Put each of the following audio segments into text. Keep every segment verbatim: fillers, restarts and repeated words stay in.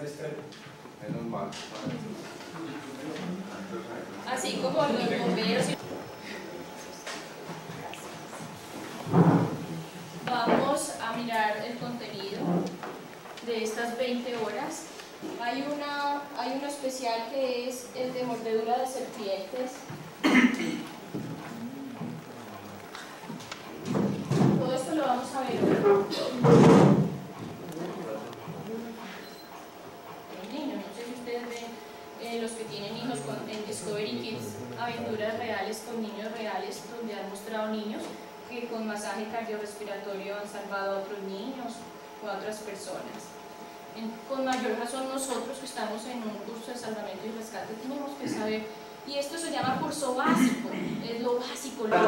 Menos mal. Así como los bomberos. Vamos a mirar el contenido de estas veinte horas. Hay, una, hay uno especial que es el de mordedura de serpientes. Todo esto lo vamos a ver hoy. Los niños, no sé si ustedes ven eh, los que tienen hijos con, en Discovery Kids, aventuras reales con niños reales, donde han mostrado niños que con masaje cardiorrespiratorio han salvado a otros niños o a otras personas. En, con mayor razón nosotros que estamos en un curso de salvamento y rescate tenemos que saber, y esto se llama curso básico, es lo básico. Lo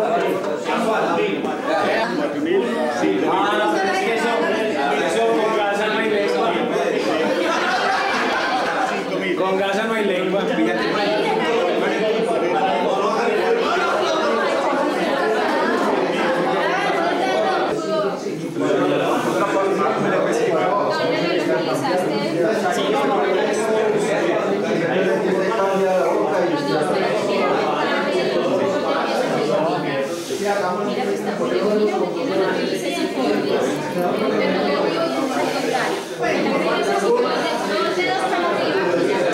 con gasa no hay lengua. Mira que está muy bonito, que tiene las raíces y cortes, pero luego al contrario, las raíces y cortes, dos dedos para arriba.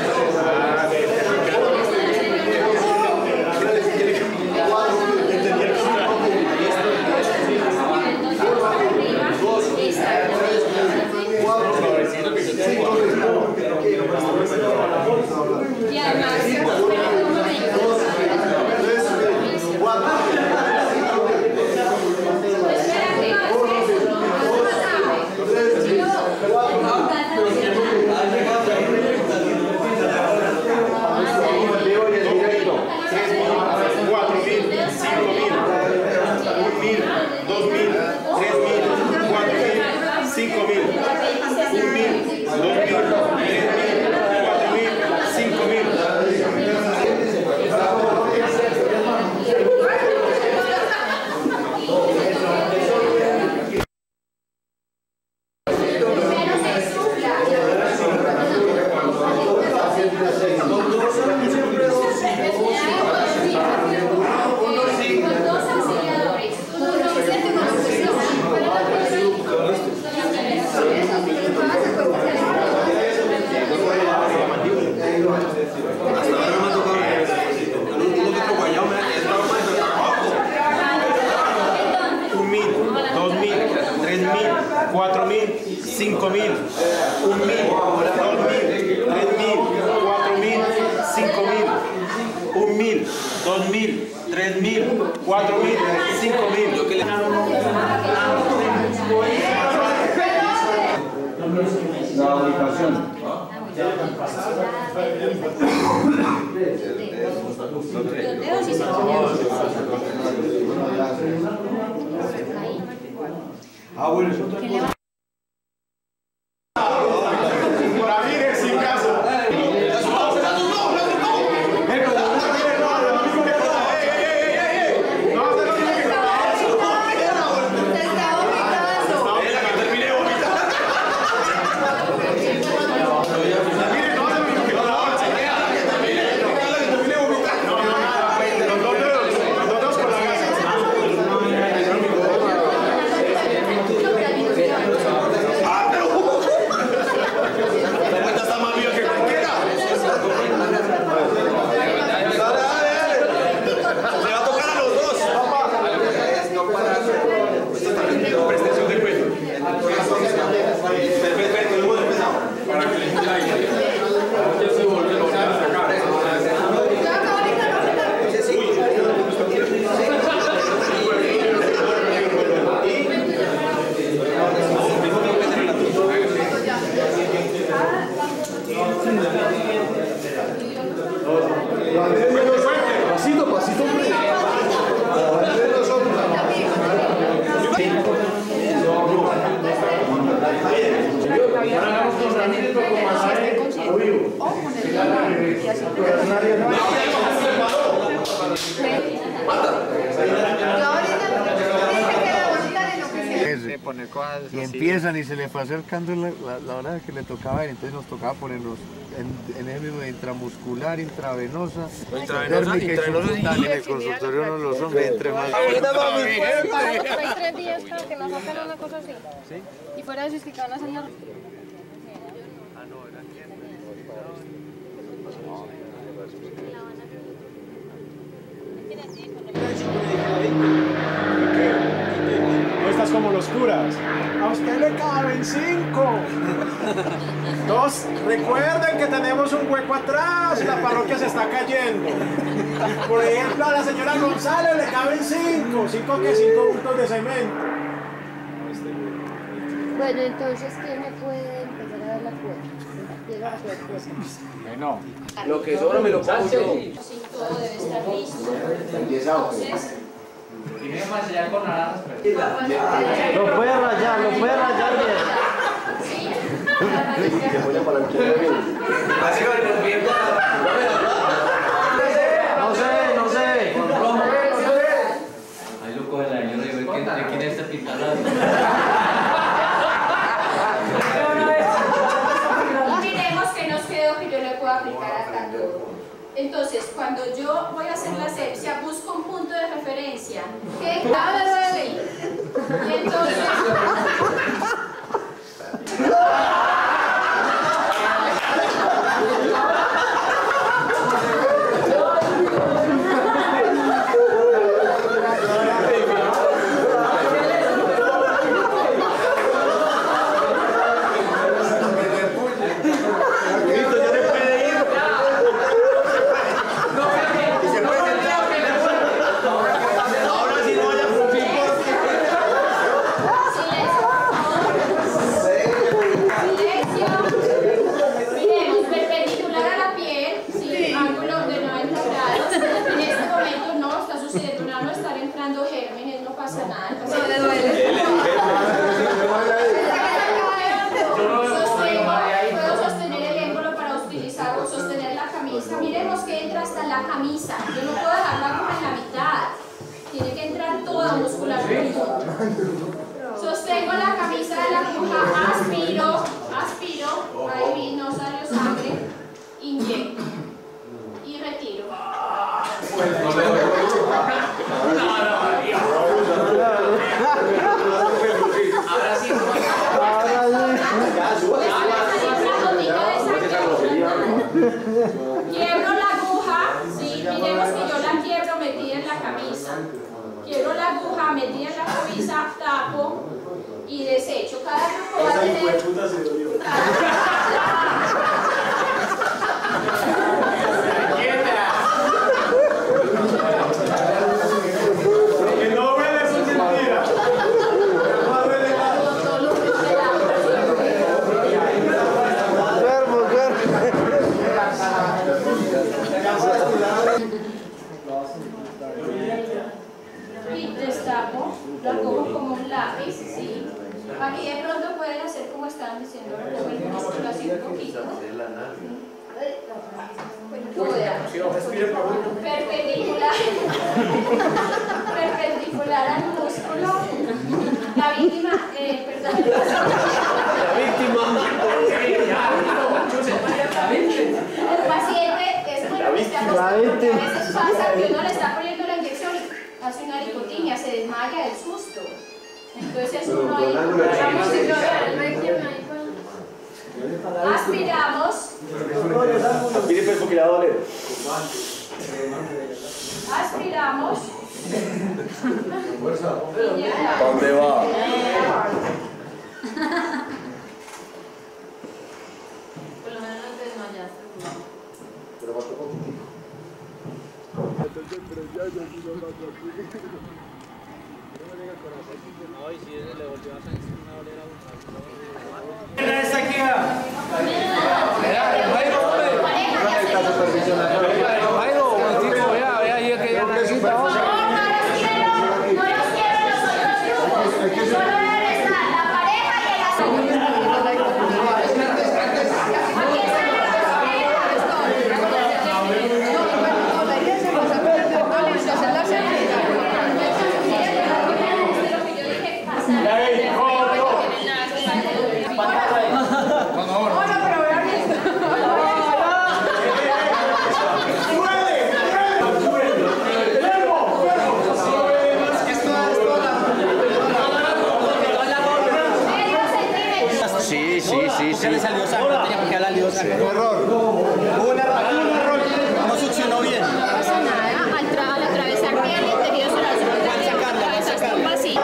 Y además, espérate un momento. cuatro mil, cinco mil, un mil, dos mil, tres mil, cuatro mil, cinco mil, un mil, dos mil, tres mil, cuatro mil, cinco mil. La ubicación. Ah, bueno, eso está. Pasito, pasito, hombre. poner cosas y así. empiezan y se le fue acercando la, la, la hora que le tocaba ir, entonces nos tocaba ponernos en, en el mismo intramuscular, intravenosa, Intravenosa, térmica y intravenosa, subcutánea. En el consultorio no los hombres, entre más... Hay tres días creo que nos sacan una cosa así. ¿Sí? Y fuera de eso es que cada señor... No estás como los curas. A usted le caben cinco. Dos, recuerden que tenemos un hueco atrás, la parroquia se está cayendo. Por ejemplo, a la señora González le caben cinco. ¿Cinco qué? Cinco bultos de cemento. Bueno, entonces, ¿quién me puede empezar a dar la cuenta? Llega la cuenta. Bueno, lo que sobra me lo pago yo. Sí, todo debe estar listo. Entonces, Lo puede rayar, lo puede rayar bien. sí. No sé, no sé. Ahí lo coge la yo le digo, ¿de quién es este pintalado? Miremos que nos quedó que yo le puedo aplicar acá todo. Entonces, cuando yo voy a hacer la asepsia, busco un punto de referencia. ¿Qué? Nada me duele. Y entonces... Miremos que entra hasta la camisa. Yo no puedo dejarla como en la mitad. Tiene que entrar toda muscularmente. Sostengo la camisa de la aguja, aspiro, aspiro, ahí no salió sangre, inyecto y retiro. Ahora sí. Quiebro la aguja, sí, miremos que yo la quiebro metida en la camisa. Quiebro la aguja metida en la camisa, tapo y desecho. Cada grupo va a tener... Que no duele, eso es mentira. No duele nada. Duermo, duermo. Y destapo, lo cojo como un lápiz, ¿sí? Aquí de pronto pueden hacer como estaban diciendo, recoger el músculo así un poquito. Perpendicular. Perpendicular al músculo. La víctima, eh, perdón. La víctima. El paciente es muy triste, porque a veces pasa que uno le está poniendo la inyección y hace una lipotimia, se desmaya del susto. Entonces uno ahí... Aspiramos. Mire, pues, porque le va a doler. Aspiramos. ¿Dónde va? Por lo menos no te desmayaste. Pero falta poquitico. Ay, sí, le volvió a salir una bolera. Esta aquí va. Por favor, no los quiero, no los quiero los otros grupos. Solo debe estar la pareja y el asunto. Aquí están las parejas. no tenía por qué hablar de dos años. Error. Hubo un error, hubo un error. No succionó bien. No pasa nada, al, tra al atravesar piel y tejido solar, atravesaste un vacío.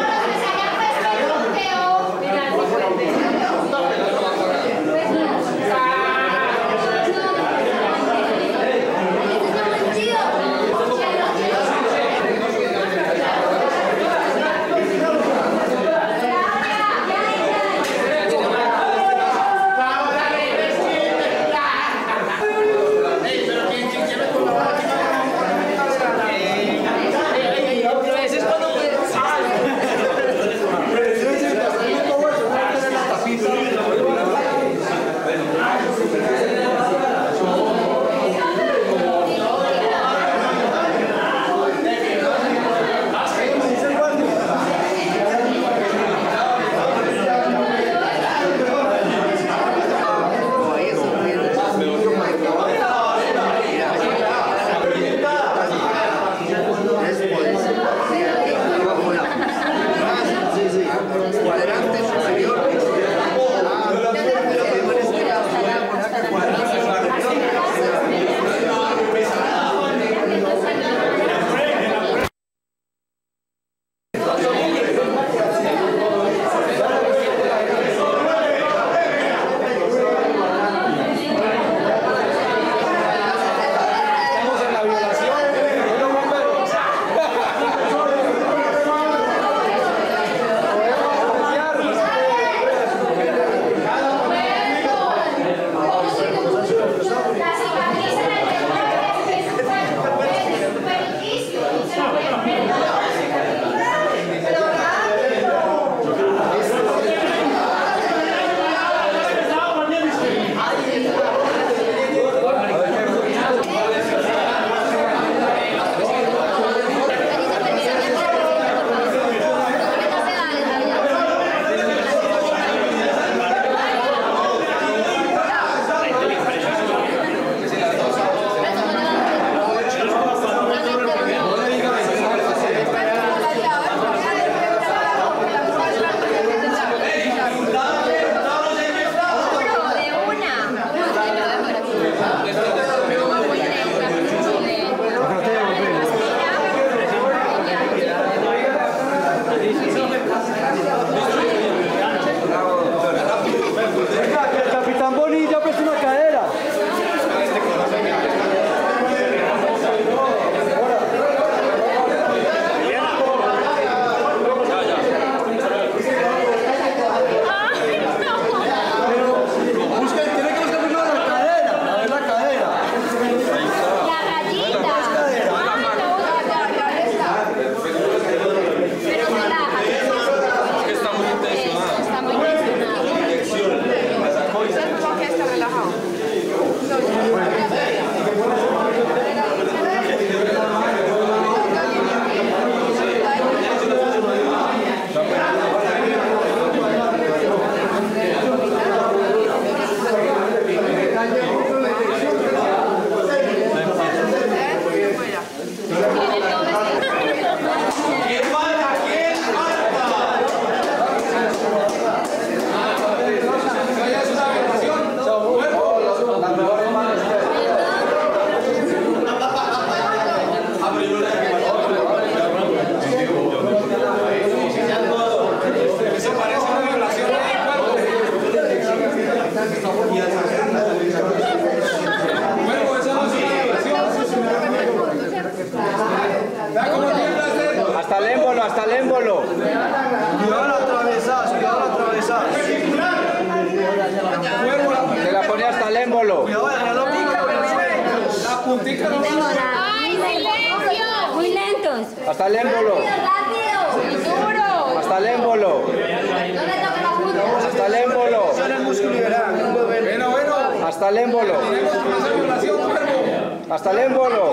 Hasta el émbolo, hasta el émbolo. Cuidado la atravesás, cuidado la atravesás. Se la pone hasta el émbolo. Cuidado de dejar la punta por el suelo. La puntica no ¡Ay, silencio! Muy lentos. Hasta el émbolo. ¡Muy duro! Hasta el émbolo. Hasta el émbolo. el músculo liberal. Bueno, bueno. Hasta el émbolo. Hasta el émbolo.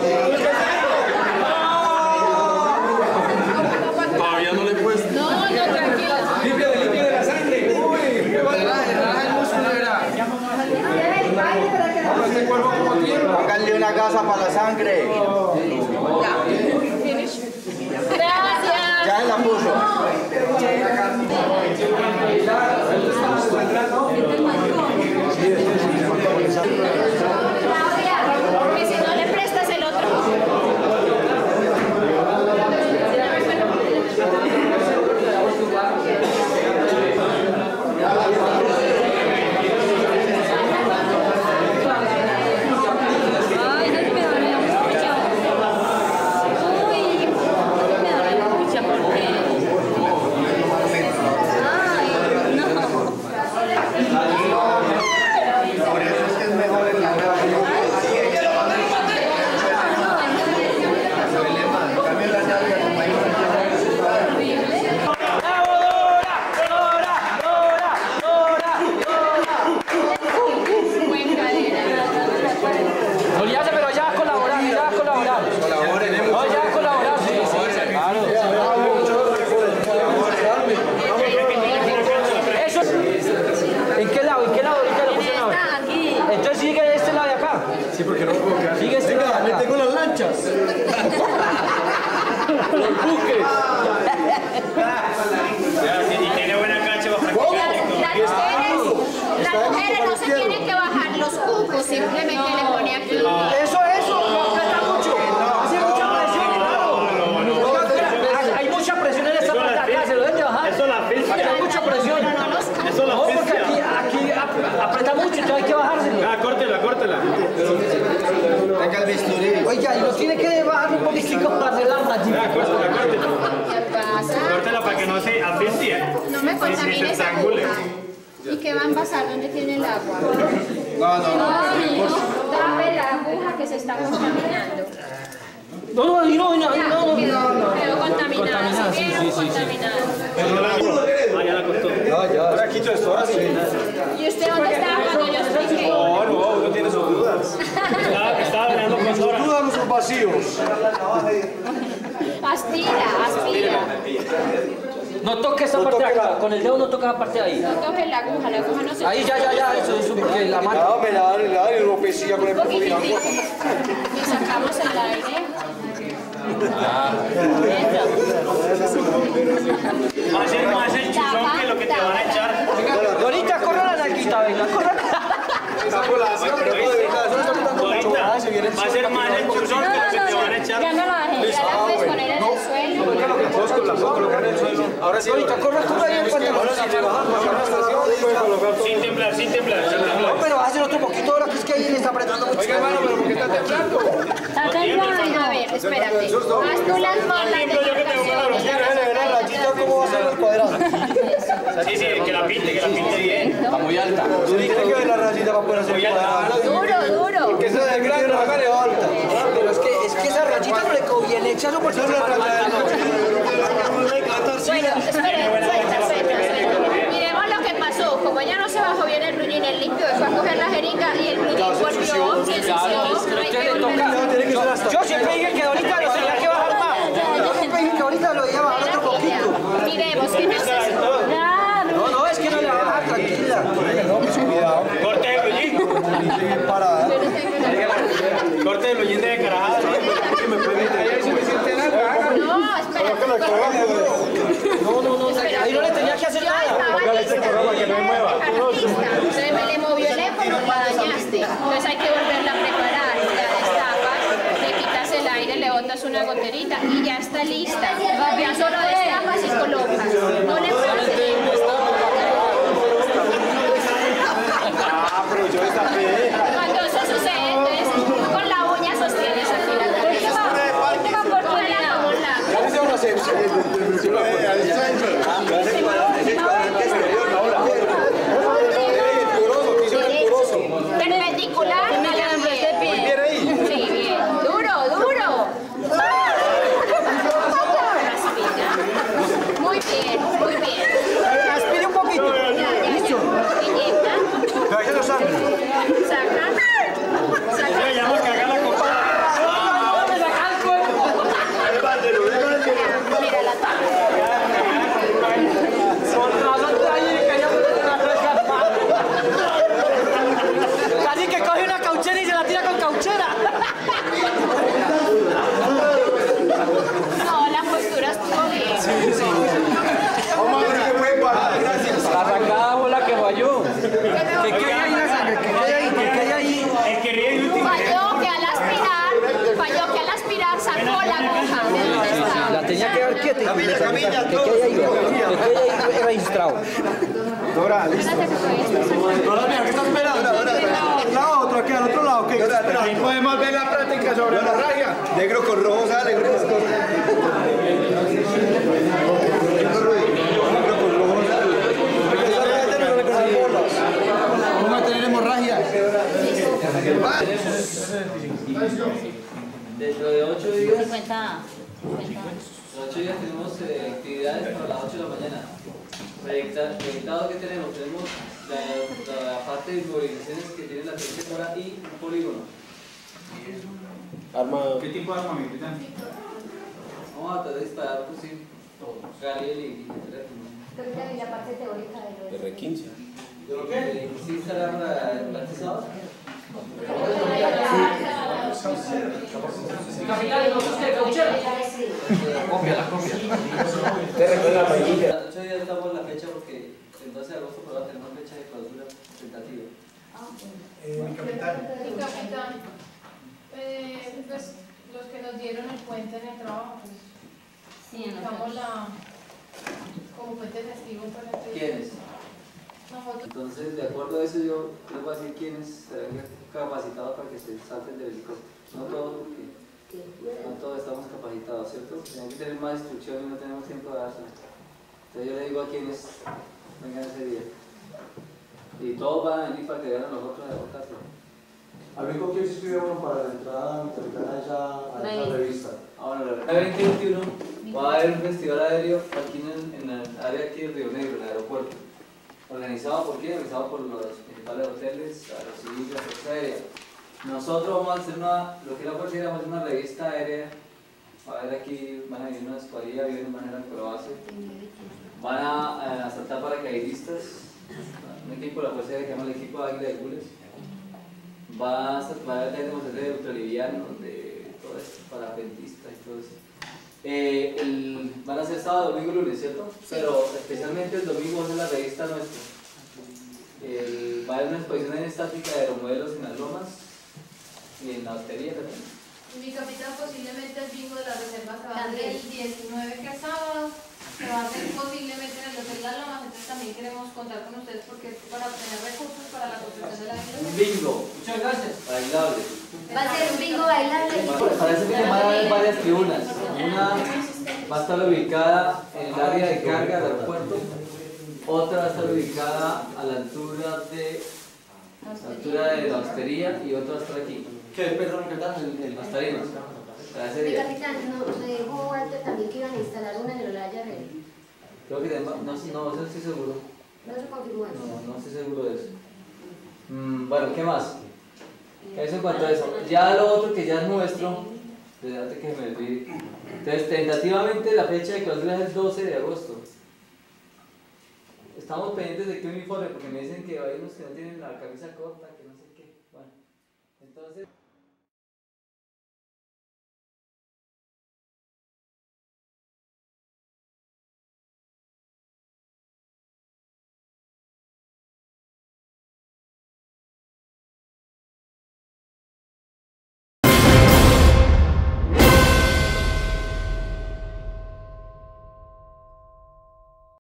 Todavía no le he puesto. No, no, tranquilo. Límpiale, límpiale la sangre. Uy, relaje, relaje el músculo, verá. Este cuerpo como tiene. Pónganle una gasa para la sangre. Gracias. Ya la puso. Sí, Y tiene buena cancha para practicar. Las mujeres no se tienen que bajar los cucos, simplemente le pone aquí. Eso, eso, aprieta mucho. Hace mucha presión, claro. Hay mucha presión en esta parte acá, se lo deben de bajar. Eso la asfixia. Aquí hay mucha presión. Eso la No, porque asfixia. aquí, aquí ap- aprieta mucho, entonces hay que bajárselo. Ah, córtela, córtela. Venga el bisturí. Oiga, y lo tiene que bajar un poquitico para hacer la rayita. Ah, córtela, córtela. ¿Qué pasa? Córtela para que no se asfixie. No me Ni se contamines esa estrangule. aguja. ¿Y qué va a pasar? ¿Dónde tiene el agua? No, no, no. Ay, no, dame la aguja que se está contaminando. No, no, ahí no, ahí no, ahí Ya, no, no. quedó, quedó contaminada. Contaminada, sí, ¿sí? sí, sí, sí. Contaminada. Ah, ya la cortó. No, ya. Ahora quito esto, ahora sí. ¿Y usted dónde estaba cuando yo expliqué? No, no, uno tiene sus dudas. Estaba, estaba hablando con Sora. Dudas sus vacíos. Aspira, aspira. No toque esa parte de acá, con el dedo no toca la parte de ahí. No toque la aguja, la aguja no se Ahí ya, ya, ya, eso, eso, porque la mano. No, me la dan, me la dan y lo pesía con el Un poco de agua. poquitico. Y sacamos el aire. Va a ser más el chuzón que lo que te van a echar. Dorita, corre la nalguita, venga, corre. Ahorita va a ser más el chuzón que lo que te van a echar. Ya no la dejé, ya la puedes poner en el suelo. Ahora sí. Dorita, corre tú ahí el pantalón. Sin temblar, sin temblar, sin temblar. No, pero hacer otro poquito ahora que es que ahí le está apretando mucho. Oiga, hermano, pero ¿por qué está temblando? Está temblando. A ver, espérate. Haz tú las manos. Ejemplo, yo que tengo una La rayita, ¿cómo va a ser los cuadrados? Sí, sí, que la pinte, que la pinte bien. Está muy alta. Tú tienes que ver la rayita para poder hacer el cuadrado. Duro, duro. Porque eso de grande no me levanta. Pero es que, es que esa rayita no le quedó bien hecha, eso porque Eso es la rayita de noche. Bueno, espera, suelta, suelta, suelta. Miremos lo que pasó. Como ella no se bajó bien el rullín, el limpio fue a coger la jeringa y el rullín volvió, se ensució. No hay que volverlo a hacer. yo siempre dije que ahorita lo tenía que bajar más. Yo siempre dije que ahorita lo iba a bajar otro poquito. Miremos que no se... Claro. No, no, es que no le va a bajar, tranquila. Corte el hollín. Corte el hollín de carajada. No, espera. No, no, no, ahí no le tenía que hacer Yo nada. estaba lista. Entonces me le movió el eco, no la dañaste. Entonces hay que volverla a preparar. La destapas, le quitas el aire, le botas una goterita y ya está lista. Ya solo destapas y colocas. No le puedes... Cuando eso sucede, entonces tú con la uña sostienes aquí la cabeza. Última oportunidad, hola. Perpendicular a la piel. Sí, bien. Duro, duro. Respira. Muy bien, muy bien. Aspire un poquito. Ya, ya, ya. Inyecta. Saca. Saca. Ya vamos a cagar la copa. Mira la tapa. Casi que coge una cauchera y se la tira con cauchera. No, la postura estuvo bien. La arrancada fue la que falló. ¿Qué qué hay ahí, la sangre? ¿Qué hay ahí? ¿Qué hay ahí? El que ríe y último. Falló que al aspirar, falló que al aspirar sacó la aguja de donde estaba. La tenía que dar quieta. Camilla, camilla. ¿Qué hay ahí? ¿Qué hay ahí registrado? Dora, listo. Espérate que todavía está sacando. Dora, mira, ¿qué está esperando? La otra, aquí al otro lado, ¿qué está esperando? Podemos ver la práctica sobre la raya. Negro con rojo sale, negro con rojo. Negro con rojo sale. Esa raya no le conocen bolas. Vamos a tener hemorragia. Dentro de ocho días, cincuenta. ocho días tenemos eh, actividades para las ocho de la mañana. Proyecta- Proyectado que tenemos, tenemos la, la parte de movilizaciones que tiene la tercera hora y un polígono. ¿Qué tipo de arma, mi capitán? Vamos a tratar de disparar pues sí, Galiel y teléfono. La parte teórica de lo R quince. Eh, Sí instalaron la el platizador. Capitán, ¿y nosotros qué? ¿Cauchera? copia, la copia. ocho días estamos en la fecha porque el doce de agosto podemos tener una fecha de clausura tentativa. Eh, mi capitán. Mi capitán, eh, pues los que nos dieron el puente en el trabajo, pues Sí, damos la como puente testigo para el ¿Quiénes? nosotros. Entonces, de acuerdo a eso, yo les voy a decir quiénes serán capacitados para que se salten del helicóptero. No todos, porque no todos estamos capacitados, ¿cierto? Tenemos que tener más instrucción y no tenemos tiempo de dársela. Entonces, yo le digo a quienes vengan ese día. Y todos van a venir para que vean a nosotros de bocazo. ¿A mí con quién se escribió uno para la entrada mi capitán allá a esa revista? Ah, bueno, la veinte veintiuno va a haber un festival aéreo aquí en, en el área aquí de Río Negro, en el aeropuerto. ¿Organizado por quién? Organizado por los principales hoteles, a los civiles, la Fuerza Aérea. Nosotros vamos a hacer una, lo que es la Fuerza Aérea, vamos a hacer una revista aérea. Va a haber aquí, van a venir una escuadrilla, vienen, van a ir a acrobacia. Van a, a saltar paracaidistas, un equipo de la Fuerza Aérea que se llama el equipo de Águila de Gules. Va a, va a tener demostraciones de ultralivianos, de todo esto, parapentistas y todo eso. Eh, el, van a ser sábado, domingo, lunes, ¿cierto? Pero especialmente el domingo va a ser la revista nuestra. El, va a haber una exposición en estática de aeromodelos en las lomas y en la hostería también. Mi capitán, posiblemente el bingo de la reserva se va a hacer el diecinueve, que es sábado, se va a hacer posiblemente en el Hotel Las Lomas, entonces también queremos contar con ustedes porque es para obtener recursos para la construcción de la Un biblioteca. bingo, Muchas gracias. bailable. Va a ser un bingo bailable. Para ese fin de semana va a haber varias tribunas. Una va a estar ubicada en el área de carga del aeropuerto, otra va a estar ubicada a la altura de la altura de la hostería y otra va a estar aquí. ¿Qué? Perdón, mi capitán, el, el Las tarimas. Para ese Mi día. capitán, nos dijo Walter también que iban a instalar una en el Olaya Rey. Creo que tenemos- no, no, no estoy seguro. No se confirmó eso. No, no estoy seguro de eso. Mm, bueno, ¿qué más? Eso en cuanto a eso. Ya lo otro que ya es nuestro, espérate que me olvide. Entonces, tentativamente la fecha de clausura es el doce de agosto. Estamos pendientes de qué uniforme, porque me dicen que hay unos que no tienen la camisa corta.